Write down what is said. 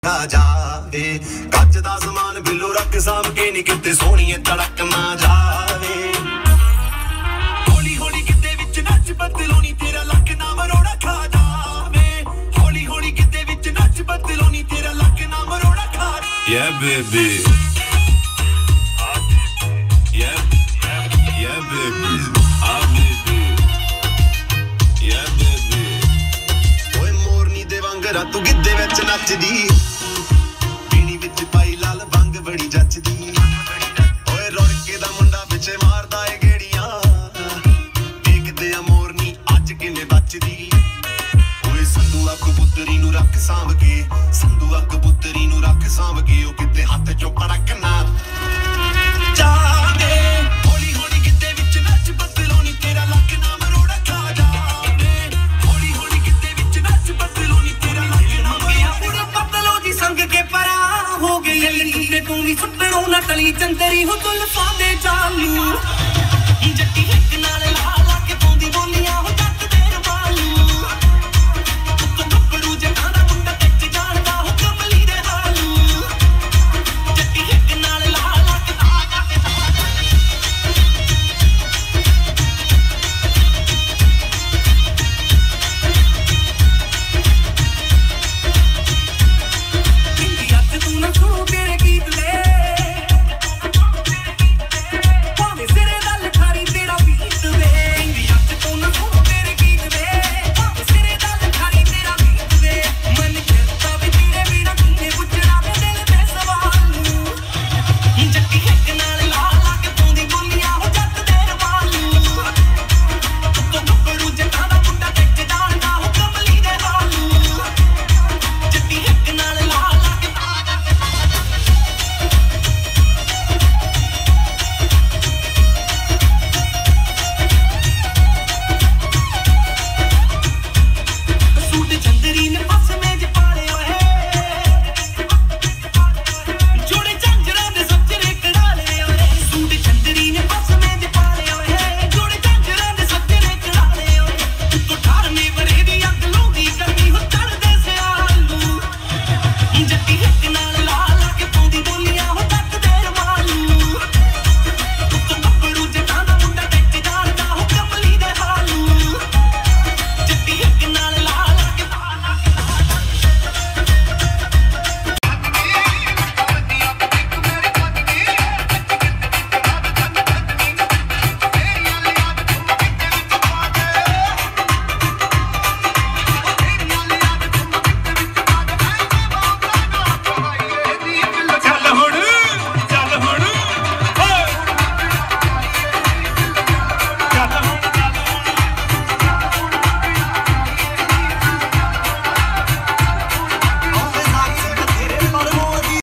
खा जावे कच दा समान बिल्लो रख साम के नी किते सोहणीए तड़क ना जावे हौली हौली किते विच नच बदलोनी तेरा लक ना मरोड़ा खा जावे हौली हौली किते विच नच बदलोनी तेरा लक ना मरोड़ा खा yeah baby yeah baby yeah baby ओए मोरनी दे वांगरा तू गिद्दे विच नचदी पीनी विच पाई लाल बंग बड़ी जचदी ओए रोड़के दा मुंडा पिछे मारदा ए गेड़ियां देखदे आ मोरनी अज किने बचदी ओए संधूआ कबूतरी नु रख सांभ के संधूआ कबूतरी नु रख सांभ के ओ किते हत्थ चो कड़क ना जावे हौली हौली किते विच नच बदलोनी तेरा लक ना मरोड़ा खा जावे हौली हौली किते विच नच बदलोनी तेरा लक ना मरोड़ा पूरा बदलो दी संग के परा हो गई टुटे तू भी सुटणो ना टली चंदरी हो तुल्फा दे चालू जट्टी हिक नाल